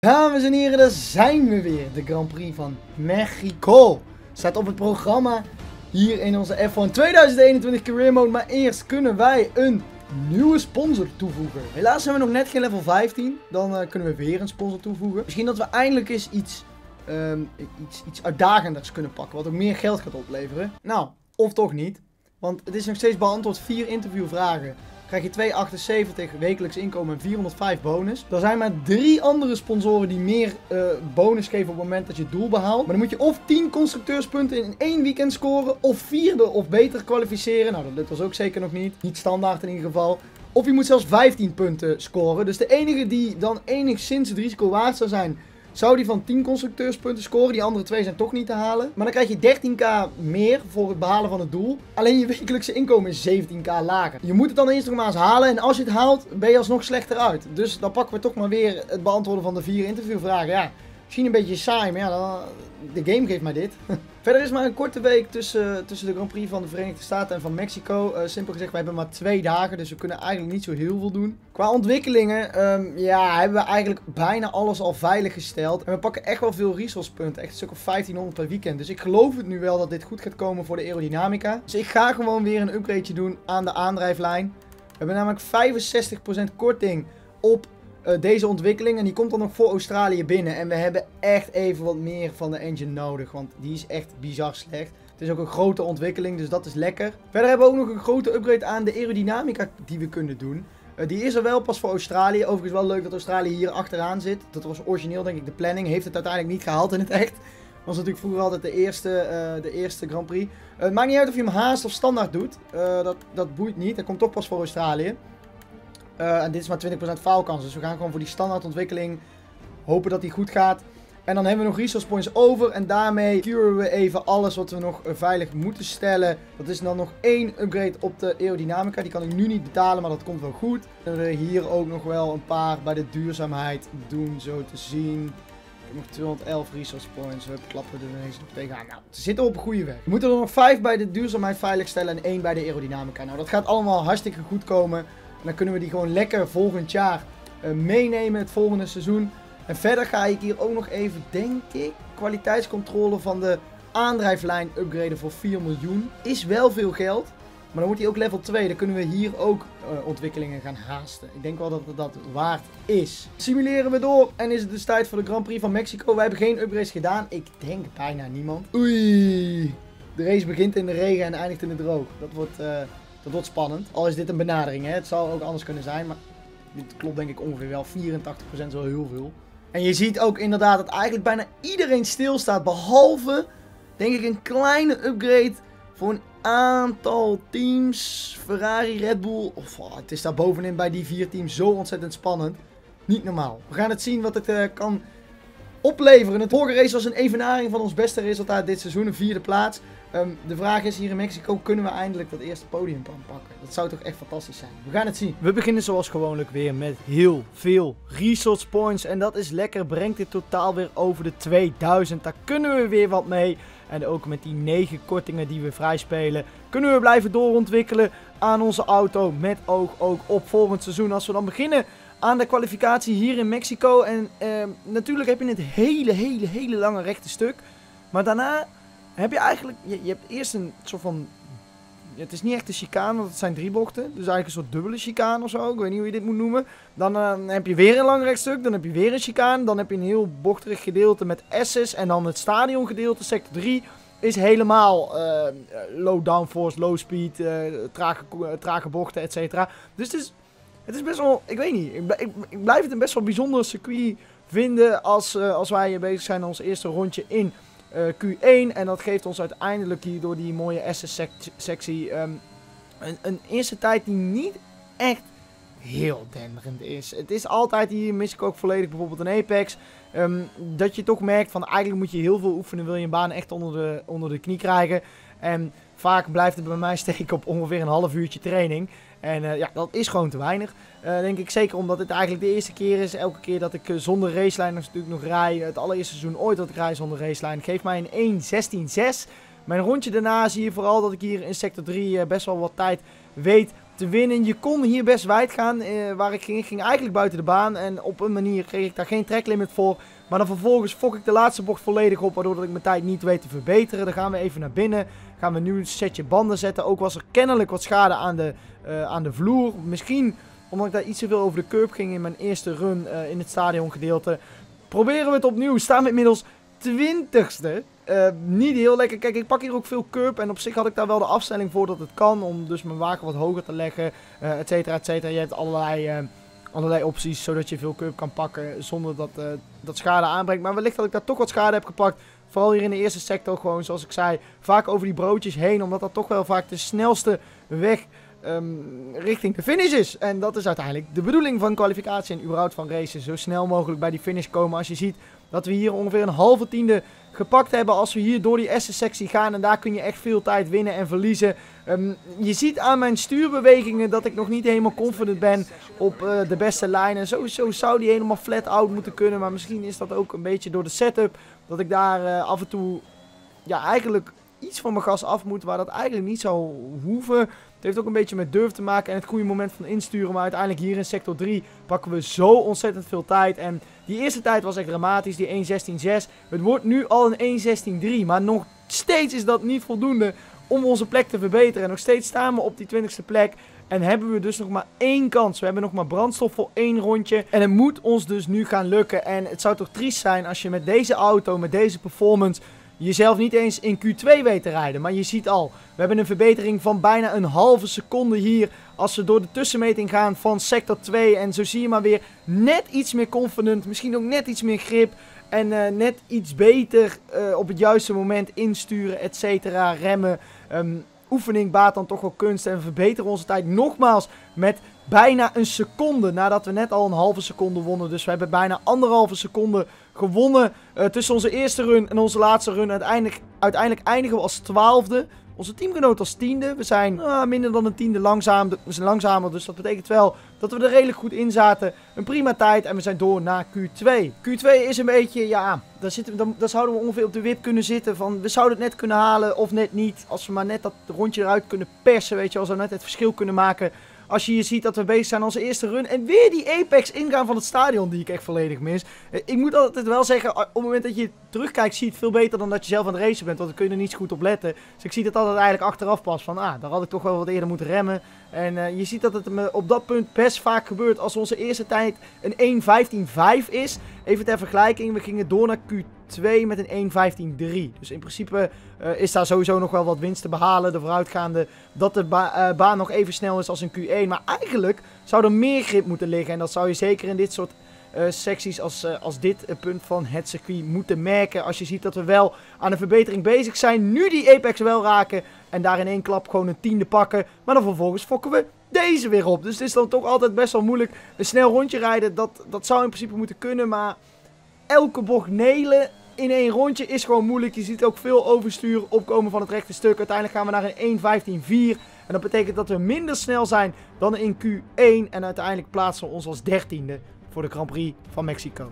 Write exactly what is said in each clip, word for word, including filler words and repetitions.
Dames en heren, daar zijn we weer. De Grand Prix van Mexico staat op het programma hier in onze F één tweeduizend eenentwintig Career Mode. Maar eerst kunnen wij een nieuwe sponsor toevoegen. Helaas hebben we nog net geen level vijftien. Dan uh, kunnen we weer een sponsor toevoegen. Misschien dat we eindelijk eens iets, um, iets, iets uitdagenders kunnen pakken. Wat ook meer geld gaat opleveren. Nou, of toch niet. Want het is nog steeds beantwoord vier interviewvragen. Krijg je twee komma achtenzeventig wekelijks inkomen en vierhonderdvijf bonus. Er zijn maar drie andere sponsoren die meer uh, bonus geven op het moment dat je het doel behaalt. Maar dan moet je of tien constructeurspunten in één weekend scoren. Of vierde of beter kwalificeren. Nou, dat lukt ons ook zeker nog niet. Niet standaard in ieder geval. Of je moet zelfs vijftien punten scoren. Dus de enige die dan enigszins het risico waard zou zijn, zou die van tien constructeurspunten scoren. Die andere twee zijn toch niet te halen. Maar dan krijg je dertien k meer voor het behalen van het doel. Alleen je wekelijkse inkomen is zeventien k lager. Je moet het dan eerst nog maar eens halen. En als je het haalt, ben je alsnog slechter uit. Dus dan pakken we toch maar weer het beantwoorden van de vier interviewvragen. Ja, misschien een beetje saai, maar ja, dan, de game geeft mij dit. Verder is maar een korte week tussen, tussen de Grand Prix van de Verenigde Staten en van Mexico. Uh, simpel gezegd, we hebben maar twee dagen, dus we kunnen eigenlijk niet zo heel veel doen. Qua ontwikkelingen, um, ja, hebben we eigenlijk bijna alles al veilig gesteld. En we pakken echt wel veel resource punten, echt een stuk of vijftienhonderd per weekend. Dus ik geloof het nu wel dat dit goed gaat komen voor de aerodynamica. Dus ik ga gewoon weer een upgradeje doen aan de aandrijflijn. We hebben namelijk vijfenzestig procent korting op Uh, deze ontwikkeling. En die komt dan nog voor Australië binnen. En we hebben echt even wat meer van de engine nodig. Want die is echt bizar slecht. Het is ook een grote ontwikkeling, dus dat is lekker. Verder hebben we ook nog een grote upgrade aan de aerodynamica die we kunnen doen. Uh, die is er wel pas voor Australië. Overigens wel leuk dat Australië hier achteraan zit. Dat was origineel denk ik de planning. Heeft het uiteindelijk niet gehaald in het echt. Was natuurlijk vroeger altijd de eerste, uh, de eerste Grand Prix. Uh, het maakt niet uit of je hem haast of standaard doet. Uh, dat, dat boeit niet. Dat komt toch pas voor Australië. Uh, en dit is maar twintig procent faalkans. Dus we gaan gewoon voor die standaard ontwikkeling. Hopen dat die goed gaat. En dan hebben we nog resource points over. En daarmee curen we even alles wat we nog uh, veilig moeten stellen. Dat is dan nog één upgrade op de aerodynamica. Die kan ik nu niet betalen, maar dat komt wel goed. En we hier ook nog wel een paar bij de duurzaamheid doen, zo te zien. Ik heb nog tweehonderdelf resource points. We klappen er ineens nog tegenaan. Nou, ze zitten op een goede weg. We moeten er nog vijf bij de duurzaamheid veiligstellen en één bij de aerodynamica. Nou, dat gaat allemaal hartstikke goed komen. En dan kunnen we die gewoon lekker volgend jaar uh, meenemen, het volgende seizoen. En verder ga ik hier ook nog even, denk ik, kwaliteitscontrole van de aandrijflijn upgraden voor vier miljoen. Is wel veel geld, maar dan wordt hij ook level twee. Dan kunnen we hier ook uh, ontwikkelingen gaan haasten. Ik denk wel dat het dat waard is. Simuleren we door en is het dus tijd voor de Grand Prix van Mexico. We hebben geen upgrades gedaan. Ik denk bijna niemand. Oei, de race begint in de regen en eindigt in de droog. Dat wordt... Uh, Dat wordt spannend. Al is dit een benadering, hè. Het zou ook anders kunnen zijn. Maar dit klopt denk ik ongeveer wel. vierentachtig procent is wel heel veel. En je ziet ook inderdaad dat eigenlijk bijna iedereen stilstaat. Behalve, denk ik, een kleine upgrade voor een aantal teams. Ferrari, Red Bull. Of, oh, het is daar bovenin bij die vier teams zo ontzettend spannend. Niet normaal. We gaan het zien wat het uh, kan opleveren. Het vorige race was een evenaring van ons beste resultaat dit seizoen. Een vierde plaats. Um, de vraag is hier in Mexico, kunnen we eindelijk dat eerste podium pakken? Dat zou toch echt fantastisch zijn. We gaan het zien. We beginnen zoals gewoonlijk weer met heel veel resource points. En dat is lekker. Brengt dit totaal weer over de tweeduizend. Daar kunnen we weer wat mee. En ook met die negen kortingen die we vrij spelen, kunnen we blijven doorontwikkelen aan onze auto. Met oog ook op volgend seizoen. Als we dan beginnen aan de kwalificatie hier in Mexico. En uh, natuurlijk heb je het hele, hele, hele lange rechte stuk. Maar daarna heb je eigenlijk, je, je hebt eerst een soort van, het is niet echt een chicane, want het zijn drie bochten. Dus eigenlijk een soort dubbele chicane of zo, ik weet niet hoe je dit moet noemen. Dan uh, heb je weer een lang rechtstuk, dan heb je weer een chicane. Dan heb je een heel bochterig gedeelte met S's. En dan het stadiongedeelte, sector drie, is helemaal uh, low downforce, low speed, uh, trage, uh, trage bochten, et cetera. Dus het is, het is best wel, ik weet niet, ik, ik, ik blijf het een best wel bijzonder circuit vinden als, uh, als wij bezig zijn aan ons eerste rondje in Uh, Q één. En dat geeft ons uiteindelijk hier door die mooie S S-sectie um, een, een eerste tijd die niet echt heel denderend is. Het is altijd hier, mis ik ook volledig bijvoorbeeld een Apex. Um, dat je toch merkt van eigenlijk moet je heel veel oefenen, wil je een baan echt onder de, onder de knie krijgen. En vaak blijft het bij mij steken op ongeveer een half uurtje training. En uh, ja, dat is gewoon te weinig. Uh, denk ik zeker omdat het eigenlijk de eerste keer is. Elke keer dat ik uh, zonder racelijn natuurlijk nog rij. Het allereerste seizoen ooit dat ik rij zonder racelijn. Geeft mij een één zestien zes. Mijn rondje daarna zie je vooral dat ik hier in sector drie uh, best wel wat tijd weet te winnen. Je kon hier best wijd gaan. Uh, waar ik ging, ik ging eigenlijk buiten de baan. En op een manier kreeg ik daar geen tracklimit voor. Maar dan vervolgens fok ik de laatste bocht volledig op. Waardoor dat ik mijn tijd niet weet te verbeteren. Dan gaan we even naar binnen. Gaan we nu een setje banden zetten. Ook was er kennelijk wat schade aan de, uh, aan de vloer. Misschien omdat ik daar iets te veel over de curb ging in mijn eerste run uh, in het stadiongedeelte. Proberen we het opnieuw. Staan we inmiddels twintigste. Uh, niet heel lekker. Kijk, ik pak hier ook veel curb. En op zich had ik daar wel de afstelling voor dat het kan. Om dus mijn wagen wat hoger te leggen. Uh, et cetera, et cetera. Je hebt allerlei, uh, allerlei opties. Zodat je veel curb kan pakken. Zonder dat uh, dat schade aanbrengt. Maar wellicht dat ik daar toch wat schade heb gepakt. Vooral hier in de eerste sector. Gewoon zoals ik zei. Vaak over die broodjes heen. Omdat dat toch wel vaak de snelste weg um, richting de finish is. En dat is uiteindelijk de bedoeling van kwalificatie. En überhaupt van racen. Zo snel mogelijk bij die finish komen. Als je ziet dat we hier ongeveer een halve tiende gepakt hebben als we hier door die S-sectie gaan. En daar kun je echt veel tijd winnen en verliezen. Um, je ziet aan mijn stuurbewegingen dat ik nog niet helemaal confident ben op uh, de beste lijnen. Sowieso zou die helemaal flat out moeten kunnen. Maar misschien is dat ook een beetje door de setup. Dat ik daar uh, af en toe ja, eigenlijk iets van mijn gas af moet. Waar dat eigenlijk niet zou hoeven. Het heeft ook een beetje met durf te maken en het goede moment van insturen. Maar uiteindelijk hier in sector drie pakken we zo ontzettend veel tijd. En die eerste tijd was echt dramatisch, die één zestien zes. Het wordt nu al een één zestien drie. Maar nog steeds is dat niet voldoende om onze plek te verbeteren. En nog steeds staan we op die twintigste plek. En hebben we dus nog maar één kans. We hebben nog maar brandstof voor één rondje. En het moet ons dus nu gaan lukken. En het zou toch triest zijn als je met deze auto, met deze performance, jezelf niet eens in Q twee weet te rijden. Maar je ziet al, we hebben een verbetering van bijna een halve seconde hier. Als we door de tussenmeting gaan van sector twee. En zo zie je maar weer net iets meer confident. Misschien ook net iets meer grip. En uh, net iets beter uh, op het juiste moment insturen, et cetera. Remmen. Um, oefening baat dan toch wel kunst. En we verbeteren onze tijd nogmaals met bijna een seconde. Nadat we net al een halve seconde wonnen. Dus we hebben bijna anderhalve seconde gewonnen uh, tussen onze eerste run en onze laatste run. Uiteindelijk, uiteindelijk eindigen we als twaalfde. Onze teamgenoot als tiende. We zijn uh, minder dan een tiende langzaam, we zijn langzamer. Dus dat betekent wel dat we er redelijk goed in zaten. Een prima tijd en we zijn door naar Q twee. Q twee is een beetje, ja, daar, zitten we, dan, daar zouden we ongeveer op de wip kunnen zitten. Van, we zouden het net kunnen halen of net niet. Als we maar net dat rondje eruit kunnen persen, weet je wel. Zo net het verschil kunnen maken. Als je hier ziet dat we bezig zijn aan onze eerste run. En weer die apex ingaan van het stadion die ik echt volledig mis. Ik moet altijd wel zeggen, op het moment dat je terugkijkt zie je het veel beter dan dat je zelf aan het racen bent. Want dan kun je er niet zo goed op letten. Dus ik zie het altijd eigenlijk achteraf pas van, ah, daar had ik toch wel wat eerder moeten remmen. En uh, je ziet dat het me op dat punt best vaak gebeurt als onze eerste tijd een één vijftien vijf is. Even ter vergelijking, we gingen door naar Q twee met een één vijftien drie. Dus in principe uh, is daar sowieso nog wel wat winst te behalen. De vooruitgaande dat de ba uh, baan nog even snel is als een Q één. Maar eigenlijk zou er meer grip moeten liggen. En dat zou je zeker in dit soort uh, secties als, uh, als dit uh, punt van het circuit moeten merken. Als je ziet dat we wel aan een verbetering bezig zijn. Nu die apex wel raken. En daar in één klap gewoon een tiende pakken. Maar dan vervolgens fokken we deze weer op. Dus het is dan toch altijd best wel moeilijk. Een snel rondje rijden, dat, dat zou in principe moeten kunnen. Maar elke bocht nelen in één rondje is gewoon moeilijk. Je ziet ook veel overstuur opkomen van het rechte stuk. Uiteindelijk gaan we naar een één vijftien vier. En dat betekent dat we minder snel zijn dan in Q één. En uiteindelijk plaatsen we ons als dertiende voor de Grand Prix van Mexico.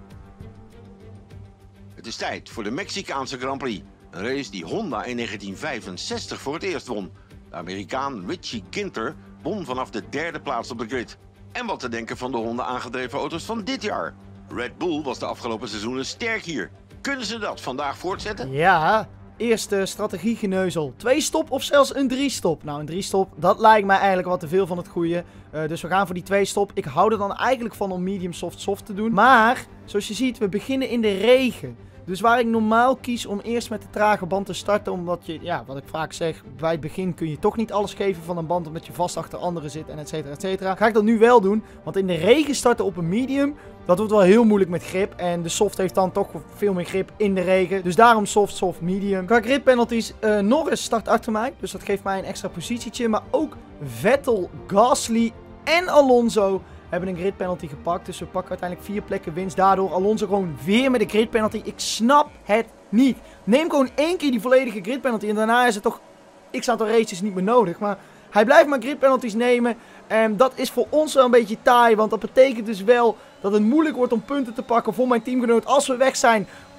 Het is tijd voor de Mexicaanse Grand Prix. Een race die Honda in negentien vijfenzestig voor het eerst won. De Amerikaan Richie Ginter won vanaf de derde plaats op de grid. En wat te denken van de Honda aangedreven auto's van dit jaar? Red Bull was de afgelopen seizoenen sterk hier. Kunnen ze dat vandaag voortzetten? Ja, eerste strategiegeneuzel. Twee stop of zelfs een drie stop. Nou, een drie stop, dat lijkt mij eigenlijk wat te veel van het goede. Uh, dus we gaan voor die twee stop. Ik hou er dan eigenlijk van om medium soft soft te doen. Maar, zoals je ziet, we beginnen in de regen. Dus waar ik normaal kies om eerst met de trage band te starten, omdat je, ja, wat ik vaak zeg, bij het begin kun je toch niet alles geven van een band, omdat je vast achter anderen zit en et cetera, et cetera. Ga ik dat nu wel doen, want in de regen starten op een medium, dat wordt wel heel moeilijk met grip. En de soft heeft dan toch veel meer grip in de regen. Dus daarom soft, soft, medium. Qua grip penalties, uh, Norris start achter mij, dus dat geeft mij een extra positietje. Maar ook Vettel, Gasly en Alonso hebben een grid penalty gepakt. Dus we pakken uiteindelijk vier plekken winst. Daardoor Alonso gewoon weer met een grid penalty. Ik snap het niet. Neem gewoon één keer die volledige grid penalty. En daarna is het toch x aantal races niet meer nodig. Maar hij blijft maar grid penalties nemen. En dat is voor ons wel een beetje taai. Want dat betekent dus wel dat het moeilijk wordt om punten te pakken voor mijn teamgenoot als we weg zijn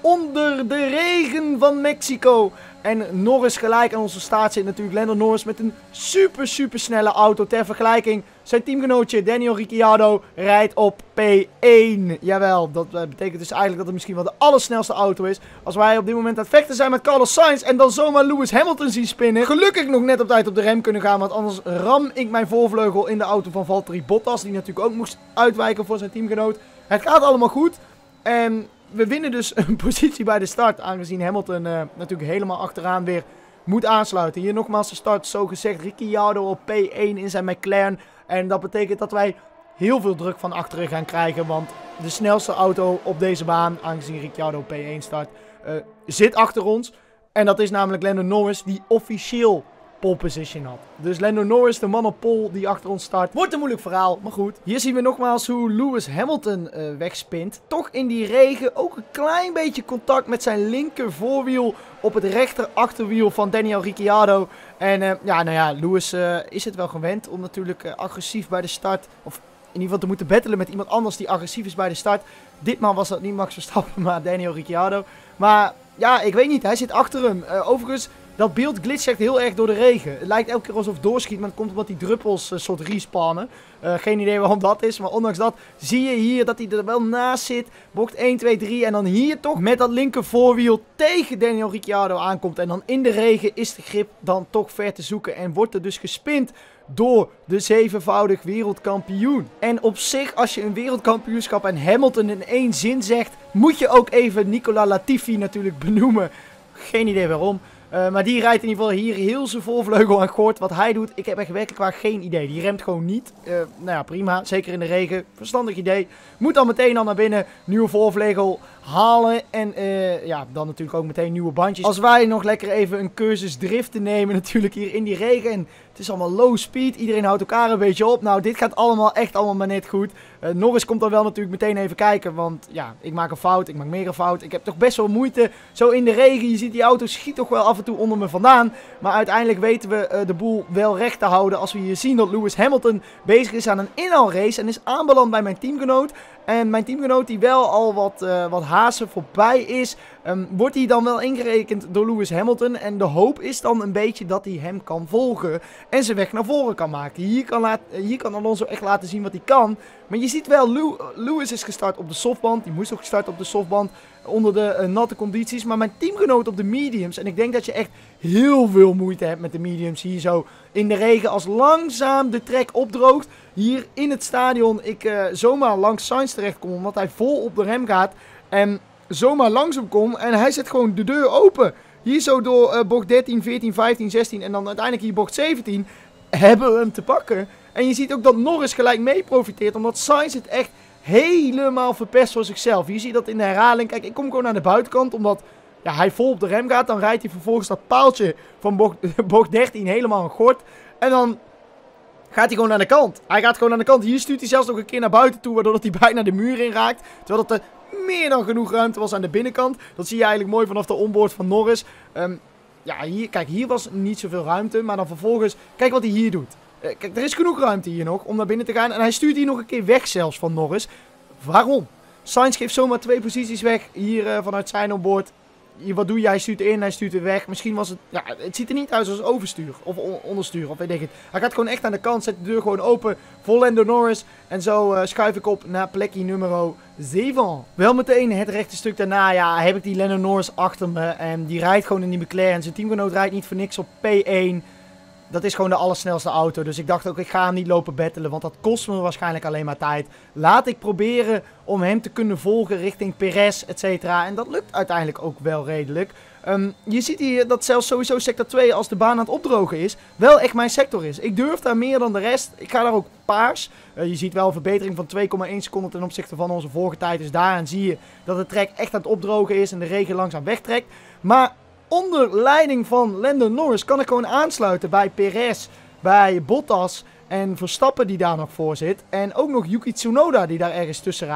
onder de regen van Mexico. En Norris gelijk aan onze start zit natuurlijk Lando Norris met een super super snelle auto. Ter vergelijking, zijn teamgenootje Daniel Ricciardo rijdt op P één. Jawel, dat betekent dus eigenlijk dat het misschien wel de allersnelste auto is. Als wij op dit moment aan het vechten zijn met Carlos Sainz en dan zomaar Lewis Hamilton zien spinnen. Gelukkig nog net op tijd op de rem kunnen gaan, want anders ram ik mijn voorvleugel in de auto van Valtteri Bottas. Die natuurlijk ook moest uitwijken voor zijn teamgenoot. Het gaat allemaal goed. En we winnen dus een positie bij de start, aangezien Hamilton uh, natuurlijk helemaal achteraan weer moet aansluiten. Hier nogmaals de start, zo gezegd, Ricciardo op P één in zijn McLaren. En dat betekent dat wij heel veel druk van achteren gaan krijgen, want de snelste auto op deze baan, aangezien Ricciardo op P één start, uh, zit achter ons. En dat is namelijk Lando Norris, die officieel pole position had. Dus Lando Norris, de man op pole die achter ons start. Wordt een moeilijk verhaal, maar goed. Hier zien we nogmaals hoe Lewis Hamilton uh, wegspint. Toch in die regen ook een klein beetje contact met zijn linker voorwiel op het rechter achterwiel van Daniel Ricciardo. En uh, ja, nou ja, Lewis uh, is het wel gewend om natuurlijk uh, agressief bij de start, of in ieder geval te moeten battelen met iemand anders die agressief is bij de start. Ditmaal was dat niet Max Verstappen, maar Daniel Ricciardo. Maar ja, ik weet niet, hij zit achter hem. Uh, overigens, dat beeld glitcht echt heel erg door de regen. Het lijkt elke keer alsof het doorschiet, maar het komt omdat die druppels een uh, soort respawnen. Uh, geen idee waarom dat is, maar ondanks dat zie je hier dat hij er wel naast zit. Bocht één, twee, drie en dan hier toch met dat linker voorwiel tegen Daniel Ricciardo aankomt. En dan in de regen is de grip dan toch ver te zoeken en wordt er dus gespind door de zevenvoudig wereldkampioen. En op zich, als je een wereldkampioenschap en Hamilton in één zin zegt, moet je ook even Nicolas Latifi natuurlijk benoemen. Geen idee waarom. Uh, maar die rijdt in ieder geval hier heel zijn voorvleugel aan gort. Wat hij doet, ik heb echt werkelijk waar geen idee. Die remt gewoon niet. Uh, nou ja, prima. Zeker in de regen. Verstandig idee. Moet dan meteen al naar binnen. Nieuwe voorvleugel halen. En uh, ja, dan natuurlijk ook meteen nieuwe bandjes. Als wij nog lekker even een cursus driften nemen natuurlijk hier in die regen. En het is allemaal low speed. Iedereen houdt elkaar een beetje op. Nou, dit gaat allemaal echt allemaal maar net goed. Uh, Norris komt dan wel natuurlijk meteen even kijken. Want ja, ik maak een fout. Ik maak meer een fout. Ik heb toch best wel moeite. Zo in de regen. Je ziet die auto schiet toch wel af en toe onder me vandaan. Maar uiteindelijk weten we uh, de boel wel recht te houden. Als we hier zien dat Lewis Hamilton bezig is aan een inhaalrace. En is aanbeland bij mijn teamgenoot. En mijn teamgenoot die wel al wat, uh, wat hazen voorbij is. Um, wordt hij dan wel ingerekend door Lewis Hamilton. En de hoop is dan een beetje dat hij hem kan volgen. En zijn weg naar voren kan maken. Hier kan, laat, hier kan Alonso echt laten zien wat hij kan. Maar je ziet wel, Lew Lewis is gestart op de softband. Die moest ook gestart op de softband. Onder de uh, natte condities. Maar mijn teamgenoot op de mediums. En ik denk dat je echt heel veel moeite hebt met de mediums hier zo in de regen. Als langzaam de trek opdroogt. Hier in het stadion ik uh, zomaar langs Sainz terecht kom. Omdat hij vol op de rem gaat. En zomaar langzaam kom. En hij zet gewoon de deur open. Hier zo door uh, bocht dertien, veertien, vijftien, zestien. En dan uiteindelijk hier bocht zeventien. Hebben we hem te pakken. En je ziet ook dat Norris gelijk mee profiteert. Omdat Sainz het echt helemaal verpest voor zichzelf. Je ziet dat in de herhaling. Kijk, ik kom gewoon naar de buitenkant. Omdat ja, hij vol op de rem gaat. Dan rijdt hij vervolgens dat paaltje van bocht, bocht dertien helemaal een gort. En dan gaat hij gewoon naar de kant. Hij gaat gewoon naar de kant. Hier stuurt hij zelfs nog een keer naar buiten toe. Waardoor hij bijna de muur in raakt. Terwijl dat er meer dan genoeg ruimte was aan de binnenkant. Dat zie je eigenlijk mooi vanaf de onboard van Norris. Um, ja, hier, kijk, hier was niet zoveel ruimte. Maar dan vervolgens, kijk wat hij hier doet. Uh, kijk, er is genoeg ruimte hier nog om naar binnen te gaan. En hij stuurt hier nog een keer weg zelfs van Norris. Waarom? Sainz geeft zomaar twee posities weg hier uh, vanuit zijn onboard. Hier, wat doe je? Hij stuurt in, hij stuurt er weg. Misschien was het... Ja, het ziet er niet uit als overstuur. Of on onderstuur, of weet ik het. Hij gaat gewoon echt aan de kant, zet de deur gewoon open. Voor Lando Norris. En zo uh, schuif ik op naar plekje nummer zeven. Wel meteen het rechte stuk daarna, ja, heb ik die Lando Norris achter me. En die rijdt gewoon in die McLaren. Zijn teamgenoot rijdt niet voor niks op P één. Dat is gewoon de allersnelste auto. Dus ik dacht ook, ik ga hem niet lopen battelen. Want dat kost me waarschijnlijk alleen maar tijd. Laat ik proberen om hem te kunnen volgen richting Perez, et cetera. En dat lukt uiteindelijk ook wel redelijk. Um, je ziet hier dat zelfs sowieso sector twee, als de baan aan het opdrogen is, wel echt mijn sector is. Ik durf daar meer dan de rest. Ik ga daar ook paars. Uh, je ziet wel een verbetering van twee komma één seconden ten opzichte van onze vorige tijd. Dus daaraan zie je dat de trek echt aan het opdrogen is en de regen langzaam wegtrekt. Maar onder leiding van Lando Norris kan ik gewoon aansluiten bij Perez, bij Bottas en Verstappen die daar nog voor zit. En ook nog Yuki Tsunoda die daar ergens tussen rijdt.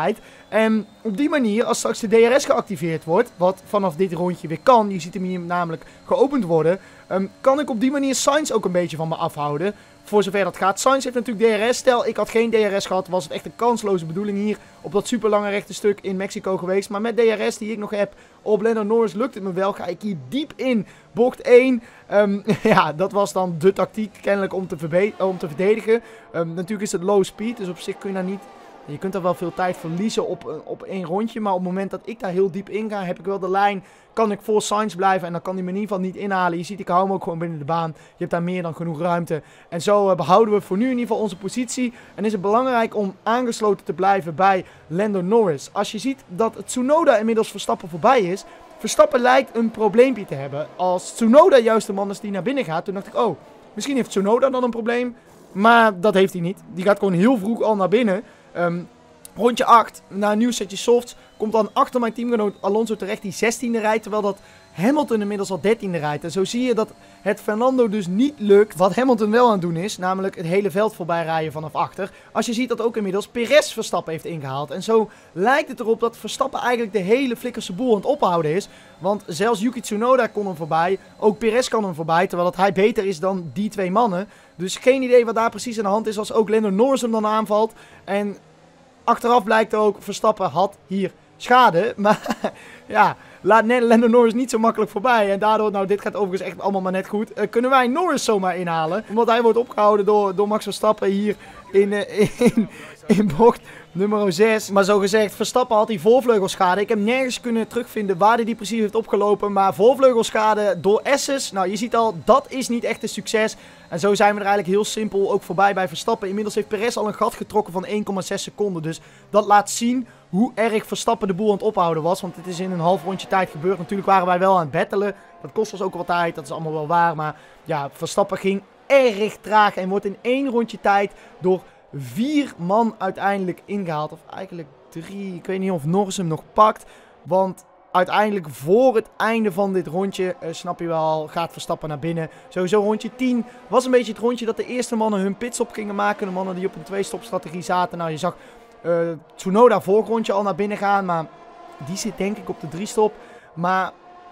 En op die manier, als straks de D R S geactiveerd wordt, wat vanaf dit rondje weer kan, je ziet hem hier namelijk geopend worden, um, kan ik op die manier Sainz ook een beetje van me afhouden. Voor zover dat gaat. Sainz heeft natuurlijk D R S. Stel, ik had geen D R S gehad, was het echt een kansloze bedoeling hier op dat super lange rechte stuk in Mexico geweest. Maar met D R S die ik nog heb op Lando Norris lukt het me wel. Ga ik hier diep in bocht één. Um, ja, dat was dan de tactiek kennelijk om te, om te verdedigen. Um, natuurlijk is het low speed, dus op zich kun je daar niet... Je kunt er wel veel tijd verliezen op, op één rondje. Maar op het moment dat ik daar heel diep in ga, heb ik wel de lijn. Kan ik voor Sainz blijven en dan kan hij me in ieder geval niet inhalen. Je ziet, ik hou hem ook gewoon binnen de baan. Je hebt daar meer dan genoeg ruimte. En zo uh, behouden we voor nu in ieder geval onze positie. En is het belangrijk om aangesloten te blijven bij Lando Norris. Als je ziet dat Tsunoda inmiddels Verstappen voorbij is. Verstappen lijkt een probleempje te hebben. Als Tsunoda juist de man is die naar binnen gaat, toen dacht ik, oh, misschien heeft Tsunoda dan een probleem. Maar dat heeft hij niet. Die gaat gewoon heel vroeg al naar binnen. Um, rondje acht, na een nieuw setje softs, komt dan achter mijn teamgenoot Alonso terecht die zestiende rijdt. Terwijl dat Hamilton inmiddels al dertiende rijdt. En zo zie je dat het Fernando dus niet lukt wat Hamilton wel aan het doen is. Namelijk het hele veld voorbij rijden vanaf achter. Als je ziet dat ook inmiddels Perez Verstappen heeft ingehaald. En zo lijkt het erop dat Verstappen eigenlijk de hele flikkerse boel aan het ophouden is. Want zelfs Yuki Tsunoda kon hem voorbij. Ook Perez kan hem voorbij. Terwijl dat hij beter is dan die twee mannen. Dus geen idee wat daar precies aan de hand is als ook Lando Norris hem dan aanvalt. En achteraf blijkt ook, Verstappen had hier schade. Maar ja, laat Lando Norris niet zo makkelijk voorbij. En daardoor, nou dit gaat overigens echt allemaal maar net goed. Uh, kunnen wij Norris zomaar inhalen. Omdat hij wordt opgehouden door, door Max Verstappen hier in, uh, in, in bocht nummer zes. Maar zo gezegd, Verstappen had die voorvleugelschade. Ik heb nergens kunnen terugvinden waar hij die precies heeft opgelopen. Maar voorvleugelschade door S's. Nou, je ziet al, dat is niet echt een succes. En zo zijn we er eigenlijk heel simpel ook voorbij bij Verstappen. Inmiddels heeft Perez al een gat getrokken van één komma zes seconden. Dus dat laat zien hoe erg Verstappen de boel aan het ophouden was. Want het is in een half rondje tijd gebeurd. Natuurlijk waren wij wel aan het battelen. Dat kost ons ook wat tijd, dat is allemaal wel waar. Maar ja, Verstappen ging erg traag en wordt in één rondje tijd door vier man uiteindelijk ingehaald. Of eigenlijk drie. Ik weet niet of Norris hem nog pakt. Want uiteindelijk voor het einde van dit rondje, uh, snap je wel, gaat Verstappen naar binnen. Sowieso rondje tien was een beetje het rondje dat de eerste mannen hun pitstop gingen maken. De mannen die op een twee-stop strategie zaten. Nou, je zag uh, Tsunoda vorig rondje al naar binnen gaan. Maar die zit denk ik op de drie-stop. Maar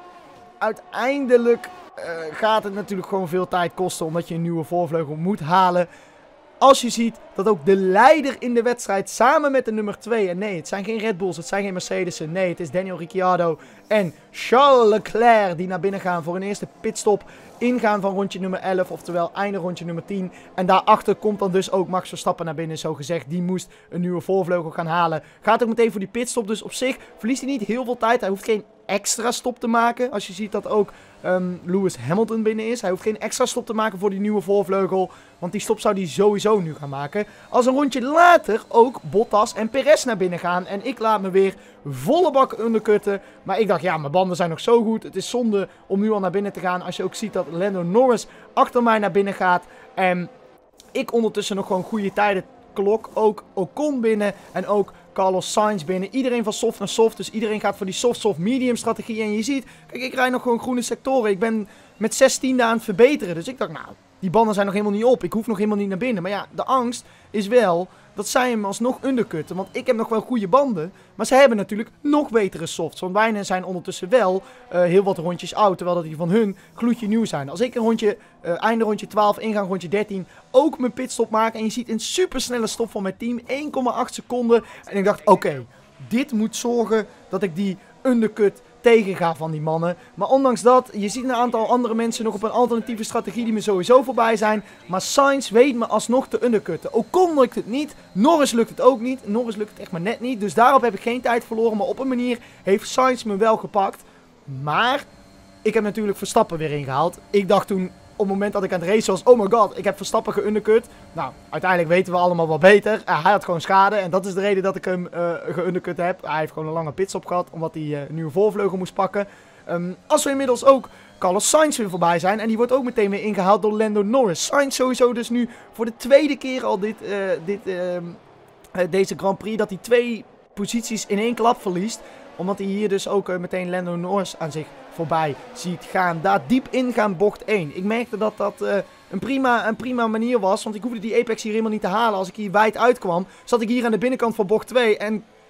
uiteindelijk uh, gaat het natuurlijk gewoon veel tijd kosten. Omdat je een nieuwe voorvleugel moet halen. Als je ziet dat ook de leider in de wedstrijd samen met de nummer twee... En nee, het zijn geen Red Bulls, het zijn geen Mercedes'en. Nee, het is Daniel Ricciardo en Charles Leclerc die naar binnen gaan voor een eerste pitstop. Ingaan van rondje nummer elf, oftewel einde rondje nummer tien. En daarachter komt dan dus ook Max Verstappen naar binnen, zo gezegd. Die moest een nieuwe voorvleugel gaan halen. Gaat ook meteen voor die pitstop, dus op zich verliest hij niet heel veel tijd. Hij hoeft geen extra stop te maken. Als je ziet dat ook um, Lewis Hamilton binnen is. Hij hoeft geen extra stop te maken voor die nieuwe voorvleugel. Want die stop zou hij sowieso nu gaan maken. Als een rondje later ook Bottas en Perez naar binnen gaan. En ik laat me weer volle bak undercutten. Maar ik dacht, ja, mijn banden zijn nog zo goed. Het is zonde om nu al naar binnen te gaan. Als je ook ziet dat Lando Norris achter mij naar binnen gaat. En ik ondertussen nog gewoon goede tijden klok. Ook Ocon binnen en ook Carlos Sainz binnen. Iedereen van soft naar soft. Dus iedereen gaat voor die soft-soft-medium strategie. En je ziet, kijk, ik rijd nog gewoon groene sectoren. Ik ben met zestiende aan het verbeteren. Dus ik dacht, nou, die banden zijn nog helemaal niet op. Ik hoef nog helemaal niet naar binnen. Maar ja, de angst is wel dat zij hem alsnog undercutten. Want ik heb nog wel goede banden. Maar zij hebben natuurlijk nog betere softs. Want wij zijn ondertussen wel uh, heel wat rondjes oud. Terwijl dat die van hun gloedje nieuw zijn. Als ik een rondje, uh, einde rondje twaalf, ingang rondje dertien, ook mijn pitstop maak. En je ziet een supersnelle stop van mijn team. één komma acht seconden. En ik dacht, oké, okay, dit moet zorgen dat ik die undercut tegenga van die mannen. Maar ondanks dat, je ziet een aantal andere mensen nog op een alternatieve strategie die me sowieso voorbij zijn. Maar Sainz weet me alsnog te undercutten. Ocon lukt het niet. Norris lukt het ook niet. Norris lukt het echt maar net niet. Dus daarop heb ik geen tijd verloren. Maar op een manier heeft Sainz me wel gepakt. Maar ik heb natuurlijk Verstappen weer ingehaald. Ik dacht toen op het moment dat ik aan het racen was, oh my god, ik heb Verstappen geundercut. Nou, uiteindelijk weten we allemaal wel beter. Uh, hij had gewoon schade en dat is de reden dat ik hem uh, geundercut heb. Hij heeft gewoon een lange pitstop gehad, omdat hij uh, een nieuwe voorvleugel moest pakken. Um, als we inmiddels ook Carlos Sainz weer voorbij zijn. En die wordt ook meteen weer ingehaald door Lando Norris. Sainz sowieso dus nu voor de tweede keer al dit, uh, dit, uh, uh, deze Grand Prix, dat hij twee posities in één klap verliest. Omdat hij hier dus ook uh, meteen Lando Norris aan zich voorbij ziet gaan. Daar diep in gaan bocht één. Ik merkte dat dat uh, een, prima, een prima manier was. Want ik hoefde die apex hier helemaal niet te halen. Als ik hier wijd uitkwam, zat ik hier aan de binnenkant van bocht twee. En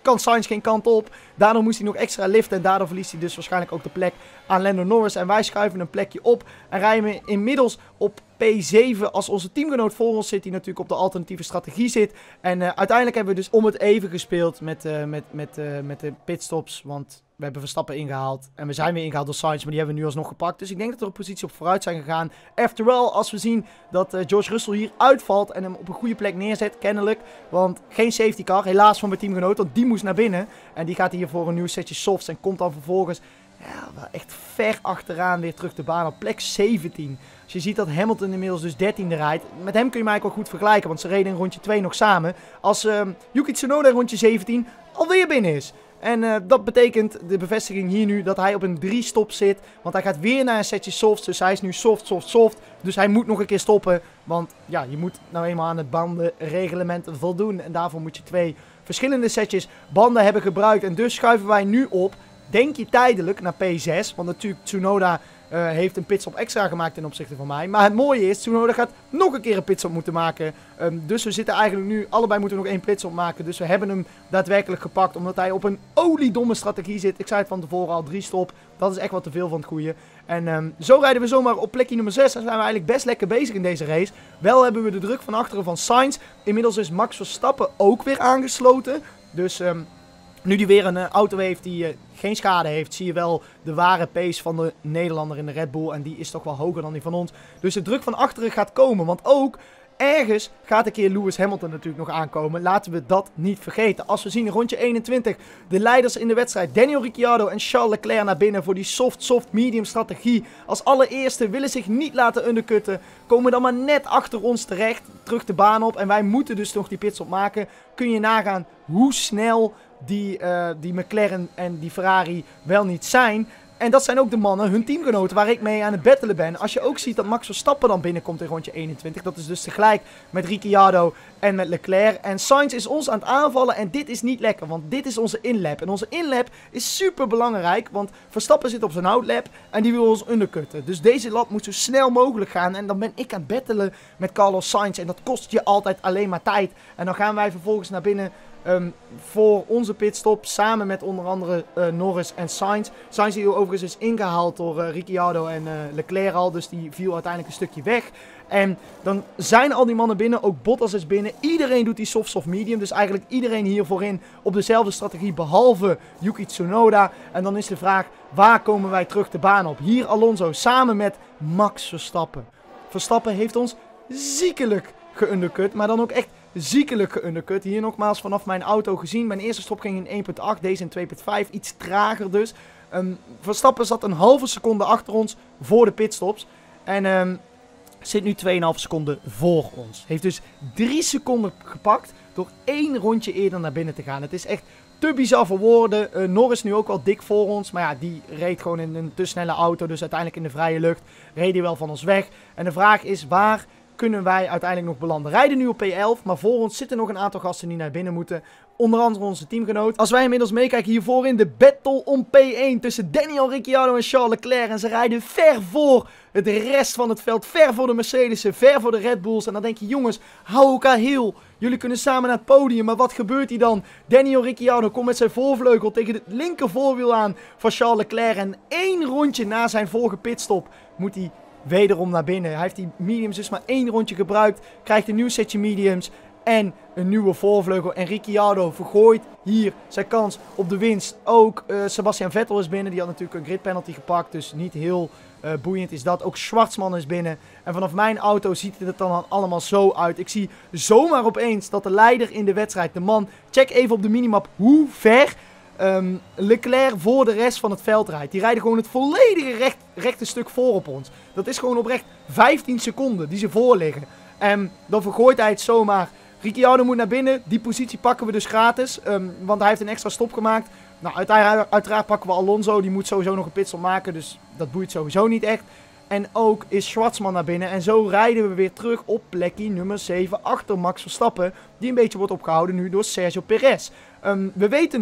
kan Sainz geen kant op. Daardoor moest hij nog extra liften en daardoor verliest hij dus waarschijnlijk ook de plek aan Lando Norris. En wij schuiven een plekje op en rijden inmiddels op P zeven. Als onze teamgenoot voor ons zit, die natuurlijk op de alternatieve strategie zit. En uh, uiteindelijk hebben we dus om het even gespeeld met, uh, met, met, uh, met de pitstops, want we hebben Verstappen ingehaald en we zijn weer ingehaald door Sainz, maar die hebben we nu alsnog gepakt. Dus ik denk dat we op positie op vooruit zijn gegaan. After all, als we zien dat uh, George Russell hier uitvalt en hem op een goede plek neerzet, kennelijk. Want geen safety car, helaas van mijn teamgenoot, want die moest naar binnen. En die gaat hier voor een nieuw setje softs en komt dan vervolgens ja, wel echt ver achteraan weer terug de baan op plek zeventien. Als je ziet dat Hamilton inmiddels dus dertiende rijdt, met hem kun je mij eigenlijk wel goed vergelijken, want ze reden in rondje twee nog samen. Als uh, Yuki Tsunoda in rondje zeventien alweer binnen is. En uh, dat betekent de bevestiging hier nu dat hij op een drie stop zit. Want hij gaat weer naar een setje softs. Dus hij is nu soft, soft, soft. Dus hij moet nog een keer stoppen. Want ja, je moet nou eenmaal aan het bandenreglement voldoen. En daarvoor moet je twee verschillende setjes banden hebben gebruikt. En dus schuiven wij nu op, denk je tijdelijk, naar P zes. Want natuurlijk Tsunoda uh, heeft een pitstop extra gemaakt ten opzichte van mij. Maar het mooie is, Tsunoda gaat nog een keer een pitstop moeten maken. Um, dus we zitten eigenlijk nu, allebei moeten nog één pitstop maken. Dus we hebben hem daadwerkelijk gepakt, omdat hij op een oliedomme strategie zit. Ik zei het van tevoren al, drie stop. Dat is echt wat te veel van het goede. En um, zo rijden we zomaar op plekje nummer zes. En zijn we eigenlijk best lekker bezig in deze race. Wel hebben we de druk van achteren van Sainz. Inmiddels is Max Verstappen ook weer aangesloten. Dus um, nu die weer een uh, auto heeft die uh, geen schade heeft, zie je wel de ware pace van de Nederlander in de Red Bull. En die is toch wel hoger dan die van ons. Dus de druk van achteren gaat komen. Want ook ergens gaat een keer Lewis Hamilton natuurlijk nog aankomen. Laten we dat niet vergeten. Als we zien in rondje eenentwintig de leiders in de wedstrijd, Daniel Ricciardo en Charles Leclerc naar binnen voor die soft, soft, medium strategie. Als allereerste willen zich niet laten undercutten. Komen dan maar net achter ons terecht, terug de baan op. En wij moeten dus nog die pitstop maken. Kun je nagaan hoe snel die, uh, die McLaren en die Ferrari wel niet zijn. En dat zijn ook de mannen, hun teamgenoten, waar ik mee aan het battelen ben. Als je ook ziet dat Max Verstappen dan binnenkomt in rondje eenentwintig. Dat is dus tegelijk met Ricciardo en met Leclerc. En Sainz is ons aan het aanvallen en dit is niet lekker, want dit is onze inlap. En onze inlap is super belangrijk, want Verstappen zit op zijn outlap en die wil ons undercutten. Dus deze lap moet zo snel mogelijk gaan. En dan ben ik aan het battelen met Carlos Sainz en dat kost je altijd alleen maar tijd. En dan gaan wij vervolgens naar binnen Um, voor onze pitstop, samen met onder andere uh, Norris en Sainz. Sainz die overigens is ingehaald door uh, Ricciardo en uh, Leclerc al, dus die viel uiteindelijk een stukje weg. En dan zijn al die mannen binnen, ook Bottas is binnen. Iedereen doet die soft, soft, medium, dus eigenlijk iedereen hier voorin op dezelfde strategie, behalve Yuki Tsunoda. En dan is de vraag, waar komen wij terug de baan op? Hier Alonso, samen met Max Verstappen. Verstappen heeft ons ziekelijk geundercut, maar dan ook echt ziekelijk geundercut. Hier nogmaals vanaf mijn auto gezien. Mijn eerste stop ging in één punt acht, deze in twee punt vijf. Iets trager dus. Um, Verstappen zat een halve seconde achter ons voor de pitstops. En um, zit nu twee komma vijf seconden voor ons. Heeft dus drie seconden gepakt door één rondje eerder naar binnen te gaan. Het is echt te bizar voor woorden. Uh, Norris nu ook wel dik voor ons. Maar ja, die reed gewoon in een te snelle auto. Dus uiteindelijk in de vrije lucht reed hij wel van ons weg. En de vraag is, waar kunnen wij uiteindelijk nog belanden? Rijden nu op P elf, maar voor ons zitten nog een aantal gasten die naar binnen moeten. Onder andere onze teamgenoot. Als wij inmiddels meekijken hier voorin de battle om P één tussen Daniel Ricciardo en Charles Leclerc. En ze rijden ver voor het rest van het veld. Ver voor de Mercedes'en, ver voor de Red Bulls. En dan denk je, jongens, hou elkaar heel. Jullie kunnen samen naar het podium. Maar wat gebeurt hier dan? Daniel Ricciardo komt met zijn voorvleugel tegen het linker voorwiel aan van Charles Leclerc. En één rondje na zijn vorige pitstop moet hij wederom naar binnen. Hij heeft die mediums dus maar één rondje gebruikt. Krijgt een nieuw setje mediums en een nieuwe voorvleugel. En Ricciardo vergooit hier zijn kans op de winst. Ook uh, Sebastian Vettel is binnen. Die had natuurlijk een grid penalty gepakt. Dus niet heel uh, boeiend is dat. Ook Schwartzman is binnen. En vanaf mijn auto ziet het er dan allemaal zo uit. Ik zie zomaar opeens dat de leider in de wedstrijd, de man, check even op de minimap hoe ver Um, Leclerc voor de rest van het veld rijdt. Die rijden gewoon het volledige recht, rechte stuk voor op ons. Dat is gewoon oprecht vijftien seconden die ze voor liggen. En dan vergooit hij het zomaar. Ricciardo moet naar binnen. Die positie pakken we dus gratis. Um, want hij heeft een extra stop gemaakt. Nou, uiteraard, uiteraard pakken we Alonso. Die moet sowieso nog een pitstop maken. Dus dat boeit sowieso niet echt. En ook is Schwartzman naar binnen. En zo rijden we weer terug op plekje nummer zeven achter Max Verstappen. Die een beetje wordt opgehouden nu door Sergio Perez. Um, we weten nog,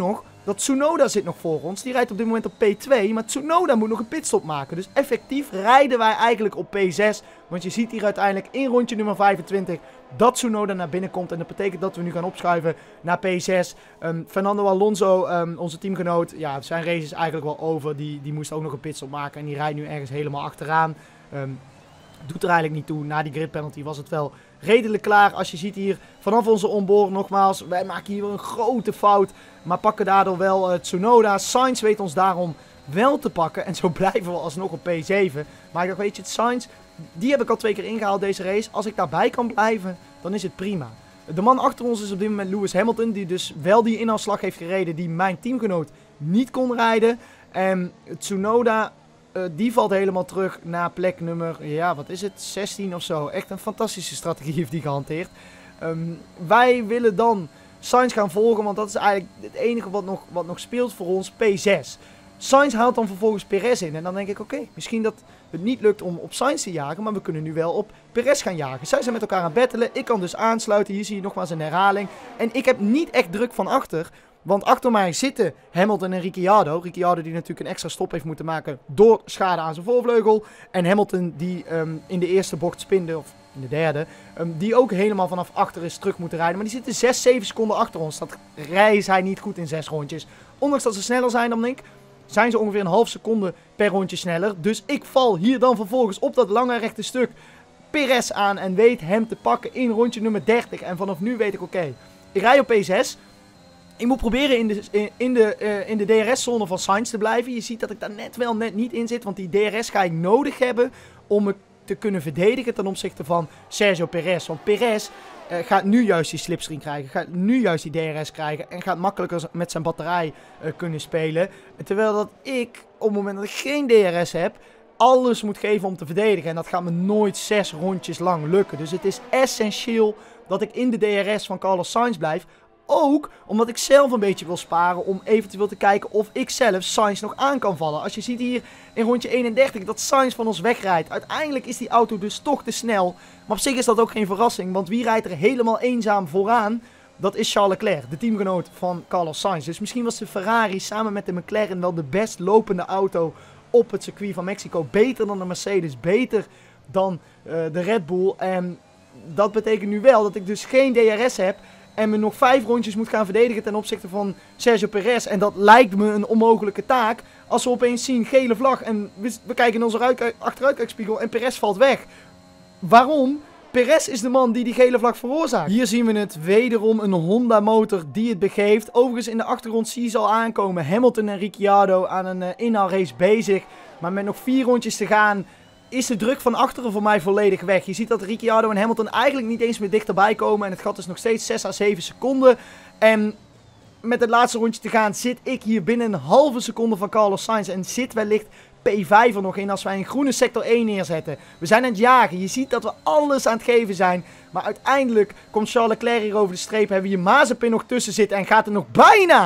dat Tsunoda zit nog voor ons. Die rijdt op dit moment op P twee. Maar Tsunoda moet nog een pitstop maken. Dus effectief rijden wij eigenlijk op P zes. Want je ziet hier uiteindelijk in rondje nummer vijfentwintig dat Tsunoda naar binnen komt. En dat betekent dat we nu gaan opschuiven naar P zes. Um, Fernando Alonso, um, onze teamgenoot, ja, zijn race is eigenlijk wel over. Die, die moest ook nog een pitstop maken. En die rijdt nu ergens helemaal achteraan. Um, doet er eigenlijk niet toe. Na die grid penalty was het wel redelijk klaar. Als je ziet hier vanaf onze onboard nogmaals. Wij maken hier wel een grote fout. Maar pakken daardoor wel uh, Tsunoda. Sainz weet ons daarom wel te pakken. En zo blijven we alsnog op P zeven. Maar ik dacht, weet je, het Sainz, die heb ik al twee keer ingehaald deze race. Als ik daarbij kan blijven, dan is het prima. De man achter ons is op dit moment Lewis Hamilton. Die dus wel die inhaalslag heeft gereden die mijn teamgenoot niet kon rijden. En Tsunoda, uh, die valt helemaal terug naar plek nummer, ja wat is het, zestien of zo. Echt een fantastische strategie heeft die gehanteerd. Um, wij willen dan Sainz gaan volgen, want dat is eigenlijk het enige wat nog, wat nog speelt voor ons, P zes. Sainz haalt dan vervolgens Perez in. En dan denk ik, oké, okay, misschien dat het niet lukt om op Sainz te jagen, maar we kunnen nu wel op Perez gaan jagen. Zij zijn met elkaar aan het battelen. Ik kan dus aansluiten. Hier zie je nogmaals een herhaling. En ik heb niet echt druk van achter. Want achter mij zitten Hamilton en Ricciardo. Ricciardo die natuurlijk een extra stop heeft moeten maken door schade aan zijn voorvleugel. En Hamilton die um, in de eerste bocht spinde, of in de derde, um, die ook helemaal vanaf achter is terug moeten rijden. Maar die zitten zes, zeven seconden achter ons. Dat rijden zij niet goed in zes rondjes. Ondanks dat ze sneller zijn dan ik, zijn ze ongeveer een half seconde per rondje sneller. Dus ik val hier dan vervolgens op dat lange rechte stuk Perez aan en weet hem te pakken in rondje nummer dertig. En vanaf nu weet ik, oké, okay, ik rij op P zes. Ik moet proberen in de, in de, uh, in de D R S-zone van Sainz te blijven. Je ziet dat ik daar net wel net niet in zit. Want die D R S ga ik nodig hebben om me te kunnen verdedigen ten opzichte van Sergio Perez. Want Perez uh, gaat nu juist die slipstream krijgen. Gaat nu juist die D R S krijgen. En gaat makkelijker met zijn batterij uh, kunnen spelen. Terwijl dat ik, op het moment dat ik geen D R S heb, alles moet geven om te verdedigen. En dat gaat me nooit zes rondjes lang lukken. Dus het is essentieel dat ik in de D R S van Carlos Sainz blijf. Ook omdat ik zelf een beetje wil sparen om eventueel te kijken of ik zelf Sainz nog aan kan vallen. Als je ziet hier in rondje eenendertig dat Sainz van ons wegrijdt. Uiteindelijk is die auto dus toch te snel. Maar op zich is dat ook geen verrassing, want wie rijdt er helemaal eenzaam vooraan? Dat is Charles Leclerc, de teamgenoot van Carlos Sainz. Dus misschien was de Ferrari samen met de McLaren wel de best lopende auto op het circuit van Mexico. Beter dan de Mercedes, beter dan uh, de Red Bull. En dat betekent nu wel dat ik dus geen D R S heb en me nog vijf rondjes moet gaan verdedigen ten opzichte van Sergio Perez. En dat lijkt me een onmogelijke taak als we opeens zien gele vlag en we, we kijken in onze achteruitkijkspiegel en Perez valt weg. Waarom? Perez is de man die die gele vlag veroorzaakt. Hier zien we het wederom, een Honda motor die het begeeft. Overigens in de achtergrond zie je ze al aankomen. Hamilton en Ricciardo aan een uh, inhaalrace bezig. Maar met nog vier rondjes te gaan is de druk van achteren voor mij volledig weg. Je ziet dat Ricciardo en Hamilton eigenlijk niet eens meer dichterbij komen. En het gat is nog steeds zes à zeven seconden. En met het laatste rondje te gaan zit ik hier binnen een halve seconde van Carlos Sainz. En zit wellicht P vijf er nog in als wij een groene sector één neerzetten. We zijn aan het jagen. Je ziet dat we alles aan het geven zijn. Maar uiteindelijk komt Charles Leclerc hier over de streep. Hebben we hier Mazepin nog tussen zitten. En gaat er nog bijna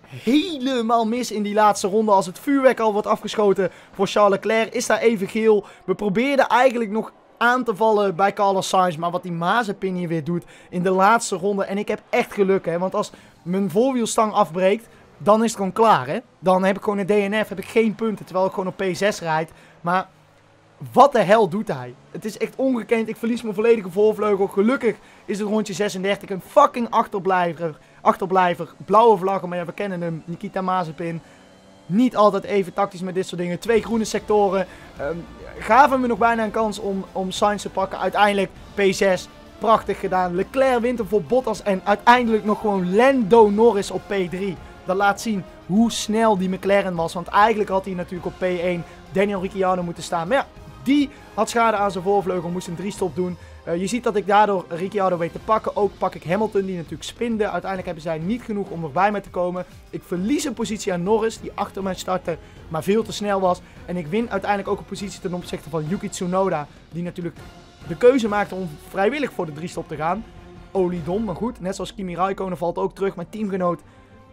helemaal mis in die laatste ronde. Als het vuurwerk al wordt afgeschoten voor Charles Leclerc. Is daar even geel. We probeerden eigenlijk nog aan te vallen bij Carlos Sainz. Maar wat die Mazepin hier weer doet in de laatste ronde. En ik heb echt geluk, hè. Want als mijn voorwielstang afbreekt, dan is het gewoon klaar, hè. Dan heb ik gewoon een D N F, heb ik geen punten, terwijl ik gewoon op P zes rijd. Maar wat de hel doet hij? Het is echt ongekend, ik verlies mijn volledige voorvleugel. Gelukkig is het rondje zesendertig een fucking achterblijver. Achterblijver, blauwe vlaggen, maar ja, we kennen hem, Nikita Mazepin. Niet altijd even tactisch met dit soort dingen. Twee groene sectoren. Um, gaven we nog bijna een kans om, om Sainz te pakken. Uiteindelijk P zes. Prachtig gedaan. Leclerc wint hem voor Bottas. En uiteindelijk nog gewoon Lando Norris op P drie. Dat laat zien hoe snel die McLaren was. Want eigenlijk had hij natuurlijk op P één Daniel Ricciardo moeten staan. Maar ja, die had schade aan zijn voorvleugel. Moest een drie stop doen. Uh, je ziet dat ik daardoor Ricciardo weet te pakken. Ook pak ik Hamilton, die natuurlijk spinde. Uiteindelijk hebben zij niet genoeg om nog bij mij te komen. Ik verlies een positie aan Norris, die achter mij startte, maar veel te snel was. En ik win uiteindelijk ook een positie ten opzichte van Yuki Tsunoda. Die natuurlijk de keuze maakte om vrijwillig voor de drie stop te gaan. Oliedom, maar goed. Net zoals Kimi Räikkönen valt ook terug. Mijn teamgenoot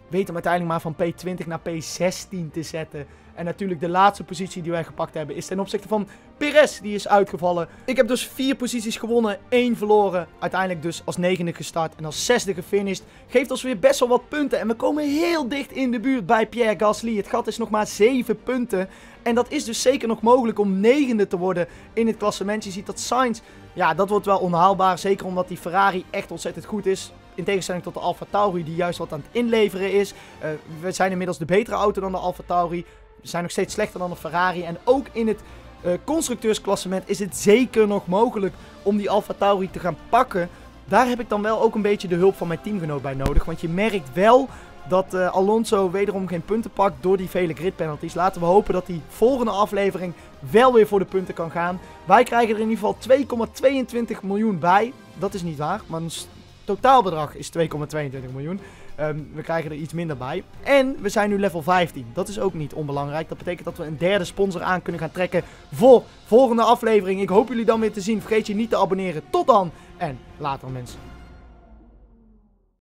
weet hem uiteindelijk maar van P twintig naar P zestien te zetten. En natuurlijk de laatste positie die wij gepakt hebben is ten opzichte van Perez, die is uitgevallen. Ik heb dus vier posities gewonnen, één verloren. Uiteindelijk dus als negende gestart en als zesde gefinished. Geeft ons weer best wel wat punten en we komen heel dicht in de buurt bij Pierre Gasly. Het gat is nog maar zeven punten. En dat is dus zeker nog mogelijk om negende te worden in het klassement. Je ziet dat Sainz, ja, dat wordt wel onhaalbaar. Zeker omdat die Ferrari echt ontzettend goed is. In tegenstelling tot de AlphaTauri die juist wat aan het inleveren is. Uh, we zijn inmiddels de betere auto dan de AlphaTauri. We zijn nog steeds slechter dan de Ferrari. En ook in het uh, constructeursklassement is het zeker nog mogelijk om die AlphaTauri te gaan pakken. Daar heb ik dan wel ook een beetje de hulp van mijn teamgenoot bij nodig. Want je merkt wel dat uh, Alonso wederom geen punten pakt door die vele grid penalties. Laten we hopen dat die volgende aflevering wel weer voor de punten kan gaan. Wij krijgen er in ieder geval twee komma tweeëntwintig miljoen bij. Dat is niet waar, maar een totaalbedrag is twee komma tweeëntwintig miljoen. Um, we krijgen er iets minder bij. En we zijn nu level vijftien. Dat is ook niet onbelangrijk. Dat betekent dat we een derde sponsor aan kunnen gaan trekken voor volgende aflevering. Ik hoop jullie dan weer te zien. Vergeet je niet te abonneren. Tot dan en later mensen.